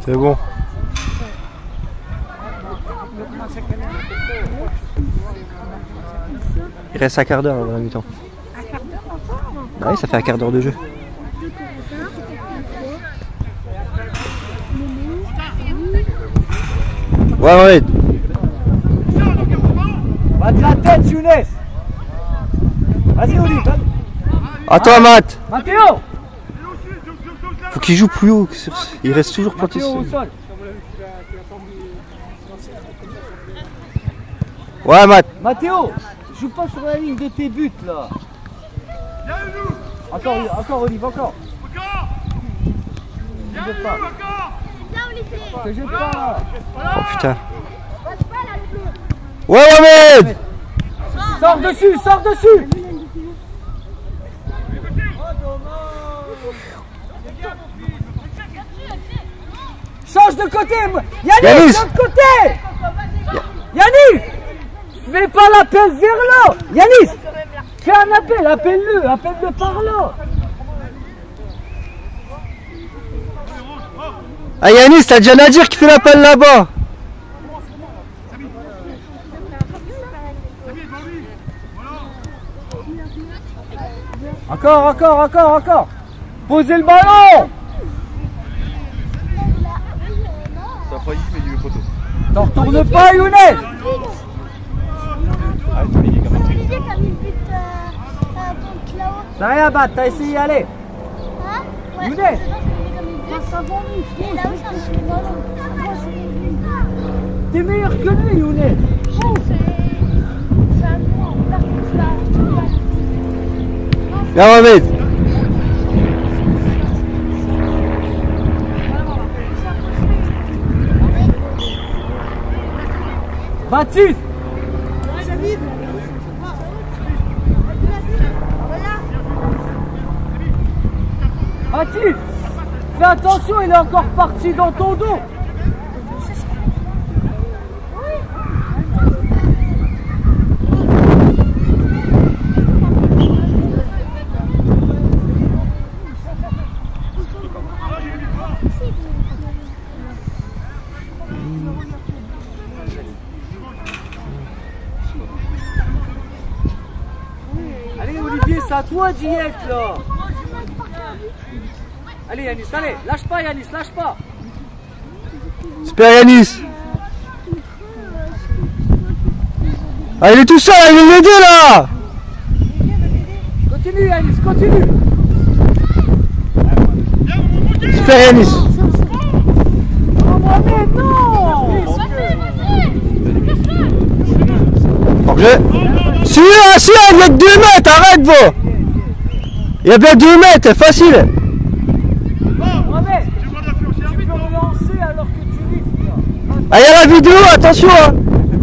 C'est bon. Il reste un quart d'heure avant la mi-temps. Un quart d'heure encore? Bah oui, ça fait un quart d'heure de jeu. Ouais. Va de la tête, Younes. Vas-y, Oli. Attends, Matt. Mathéo. Faut qu'il joue plus haut. Il reste toujours planté Mathéo sur au lui. sol. Ouais, Matt. Mathéo, joue pas sur la ligne de tes buts là. Encore Olive, encore. Ne jette pas. Ne jette pas là. Oh putain. Ouais, Mohamed. Sors dessus, sors dessus. Change de côté. Yannick, change de côté. Yannick, fais pas l'appel vers là. Yannick, fais un appel, appelle-le par là. Ah Yanis, t'as déjà Nadir qui fait l'appel là-bas. Encore. Posez le ballon. Ça a failli, mais il y a eu photo. T'en retourne pas, Younes. T'as rien à battre, t'as essayé d'y aller. Younes. T'es meilleur que lui, Younes. Bien Mohamed. Baptiste. Baptiste, fais attention, il est encore parti dans ton dos. Allez Olivier, c'est à toi d'y être là. Allez Yanis, allez, lâche pas Yanis, lâche pas. Super Yanis. Ah il est tout seul, il vient l'aider là. Continue Yanis, continue. Super Yanis. Oh Mohamed, non. Hors-jeu. Si, il y a que 2 mètres, arrête vous. Il y a bien 2 mètres, facile. Mohamed, tu peux relancer alors que tu risques. Ah il y a la vidéo, attention hein.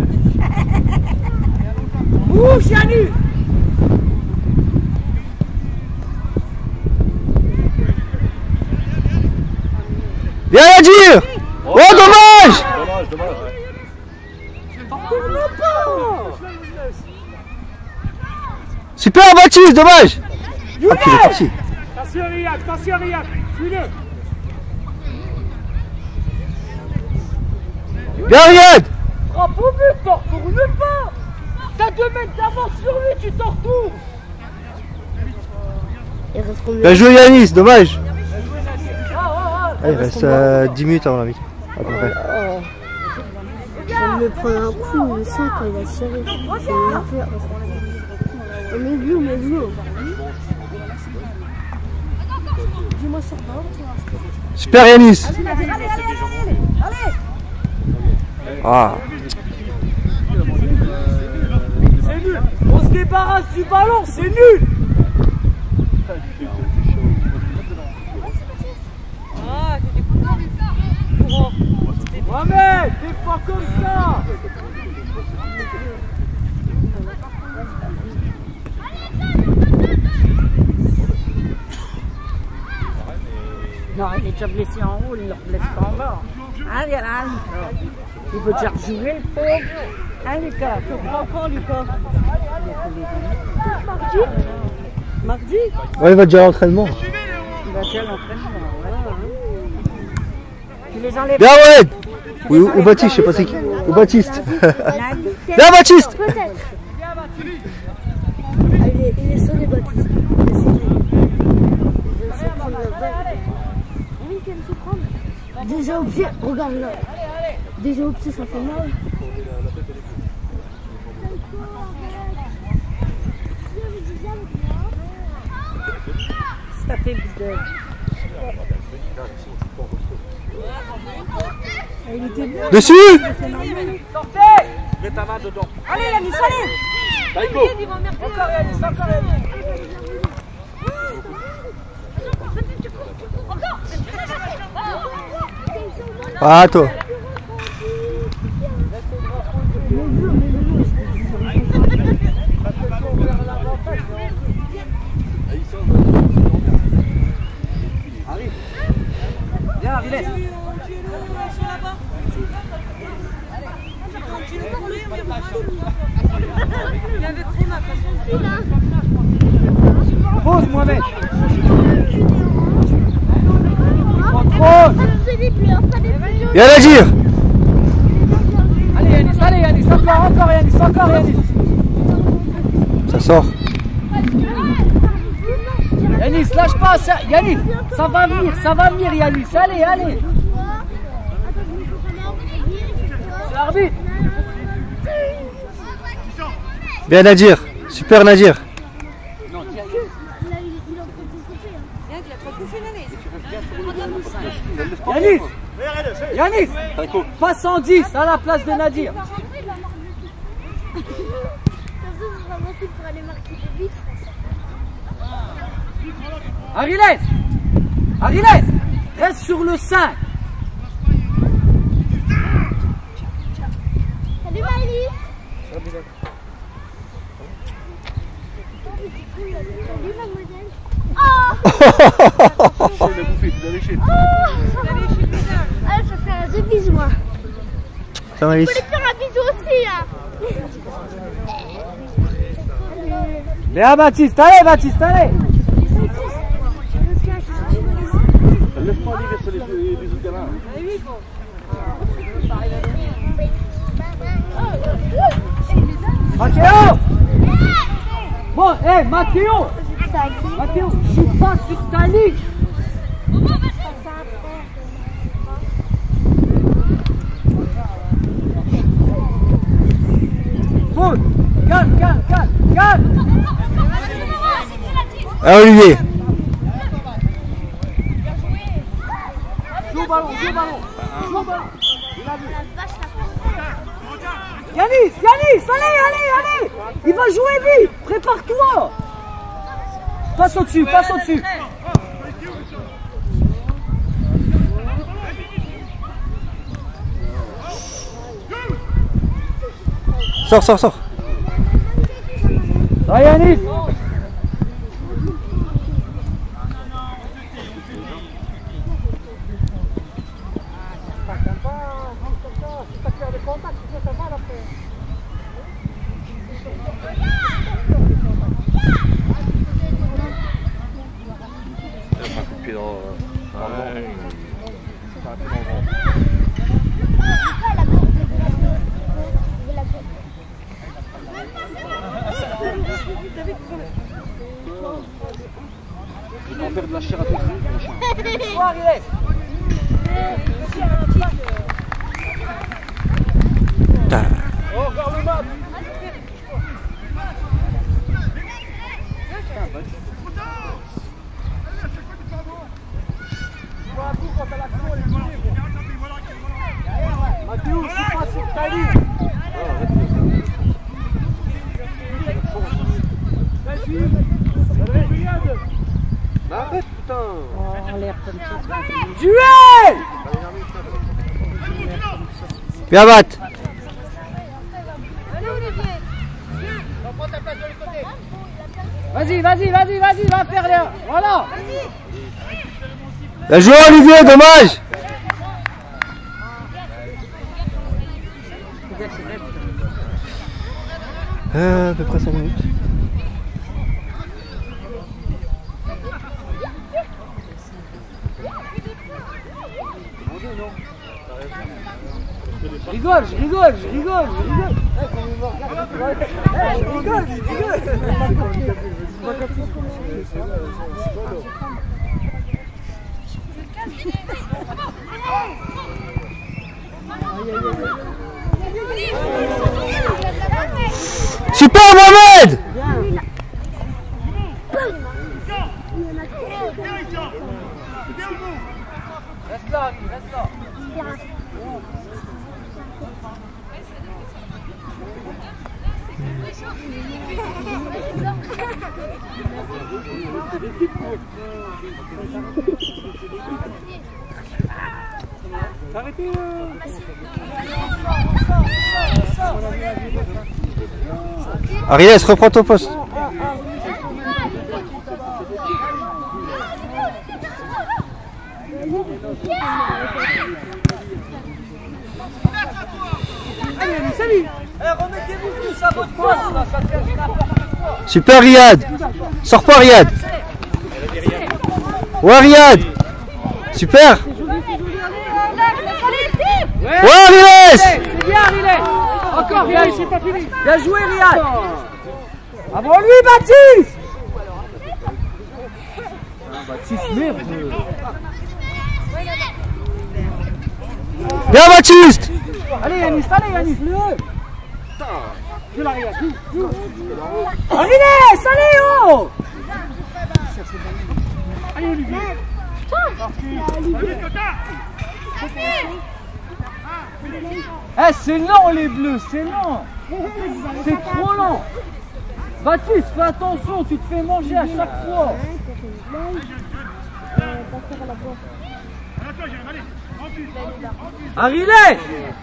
Bouge Yanis. Viens Nadir. Oh dommage. Dommage. Tourne pas. Super Baptiste, dommage. Younes. Ah, il est parti. Attention Riyad, suis-le. Bien Riyad. Frappe au but, t'en retourne pas. T'as 2 mètres d'avance sur lui, tu t'en retournes. Bien joué Yanis, dommage. Ah, Il reste 10 minutes avant la mi-temps, à peu près. Il me prend un coup, le sac quand il a tiré. Mais bleu. Dis-moi sur bord, toi. Super Yanis. Allez. Ah. c'est nul. On se débarrasse du ballon, c'est nul. Ah, t'étais courant. Mohamed, t'es pas comme ça. Non, il est déjà blessé en haut, il ne le blesse pas en bas. Allez, allez, il veut déjà rejouer le pauvre. Allez, Lucas, tu reprends quand, Lucas? Mardi? Ouais, il va déjà à l'entraînement. Il va déjà à l'entraînement, voilà. Tu les enlèves. Bien Wed. Ou Baptiste, je sais pas c'est qui. Ou Baptiste. Bien Baptiste. Peut-être. Il est sonné Baptiste. Déjà au pied, regarde là. Déjà au pied, ça fait mal. Ça fait bidon. Il était bien. Dessus. Sortez. Mets ta main dedans. Allez Yanis, allez. Taïko. Encore Yanis, encore Yanis. Ah toi. Viens, Arilès. Pose Mohamed. Contrôle. Bien à dire. Allez Yanis, encore Yanis. Ça sort. Yanis, lâche pas ça. Yanis, ça va venir Yanis. Allez. C'est l'arbitre. Bien Nadir. Super Nadir. Yanis, pas 110 à la place de Nadir. Arilès, reste sur le 5. Salut Maëlys. Salut mademoiselle. Il a bouffé, tu l'as léché. Ah, je fais un 2 bisous moi. Ça va, Alice. Je voulais faire un bisou aussi hein. Bien Baptiste, allez. Laisse-moi aller sur les autres gamins. Mathéo. Bon, Mathéo, joue pas sur ta ligne. Bon, calme. Ah Olivier. Joue au ballon. Yanis, allez. Il va jouer vite. Prépare-toi. Passe au-dessus. Sors. Va Yanis. Il va faire de la chair à tes yeux. Soir, il est. Oh, regarde le match. Mathieu, je suis pas sur ta ligne. Arrête, putain. Oh, l'air comme ça. Duel. Bien battre. Vas-y, va faire là. Voilà. Bien joué Olivier, dommage. À peu près 5 minutes. Je rigole. Je rigole. Super Mohamed! Reste là. Arrêtez. Ariès, reprends ton poste. Allez, salut. Remettez-vous tous à votre poste, là, ça fait n'importe quoi. Super Riyad. Sors pas Riyad. Ouais Riyad. Super. Ouais Ariès. C'est bien, Riley. Encore, Riyad, c'est pas fini. Bien joué, Riyad. Avant lui, Baptiste. Baptiste, merde. Bien Baptiste. Allez, Yanis, le. Je la Riyad. Allez, oh. Allez, Olivier. Eh, c'est lent les bleus, c'est lent. C'est trop lent. Baptiste, fais attention, tu te fais manger à chaque fois. Arilé.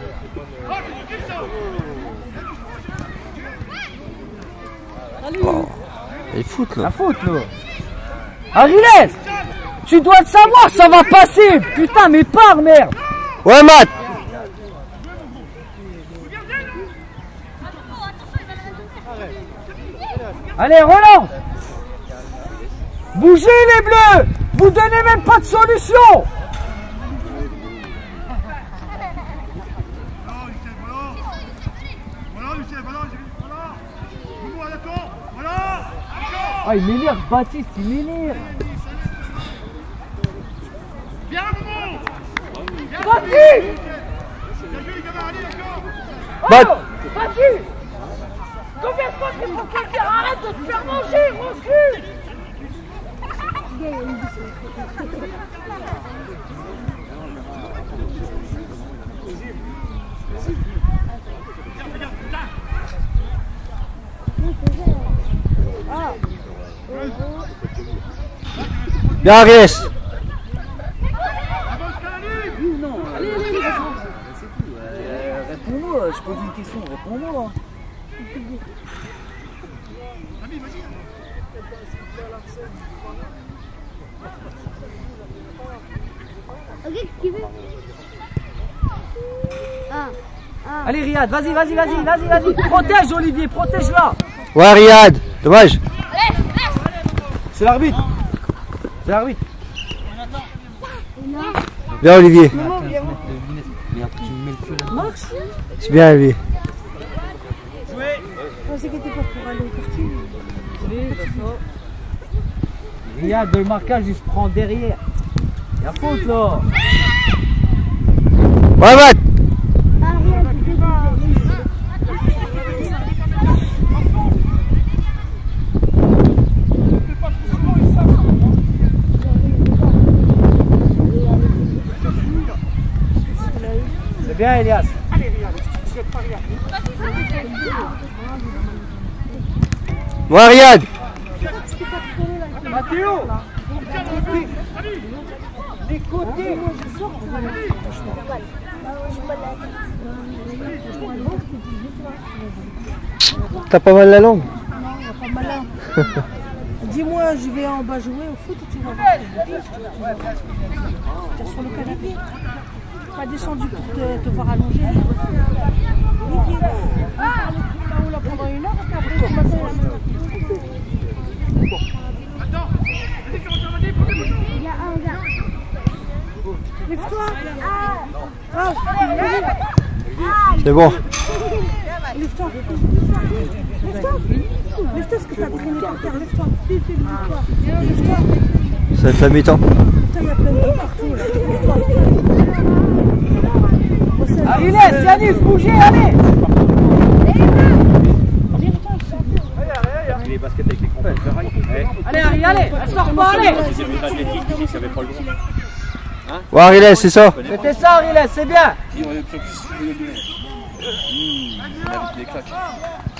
Oh, il fout là. La faute là. Arilé, tu dois le savoir, ça va passer. Putain, mais pars, merde. Ouais Matt. Allez, relance. Bougez les bleus. Vous donnez même pas de solution. Ah, il m'énerve, Baptiste, il m'énerve. Baptiste. Baptiste. Combien de fois qu'il faut quelqu'un arrête de te faire manger, recule. Bien Ariès. Non, allez, c'est tout. Réponds-moi, je pose une question, réponds-moi. Ok, qui veut? Allez Riyad, vas-y. Protège Olivier, protège-la. Ouais Riyad. Dommage. C'est l'arbitre. Bien Olivier. Marche. C'est bien Olivier. Je pensais que t'étais pas pour aller au quartier. Riyad, le marquage, il se prend derrière. Il y a faute là. Ouais Matt. C'est bien Elias. Ouais Riyad. Mathéo. Les côtés. T'as pas mal la langue? Non, il a pas malin. Dis-moi, je vais en bas jouer au foot et tu vas voir. Tu es sur le canapé. Pas descendu pour te voir allonger. Olivier, on va faire le coup là-haut là pendant 1 heure et puis après tu m'attends la main. Il y a un gars. Lève-toi. C'est bon. Lève-toi. Lève-toi. Lève-toi, ce que t'as traîné par terre. Lève-toi. Lève-toi. Ça va être la mi-temps. Putain, il y a plein de partout là. Lève-toi. Allez, laisse, Yanis, bougez, allez. Les baskets avec les crampons ferraille. Allez, Harry, allez, elle sort pas, allez. Ouais, Ariel, c'est ça. C'était ça, Harry, c'est bien. Des claques.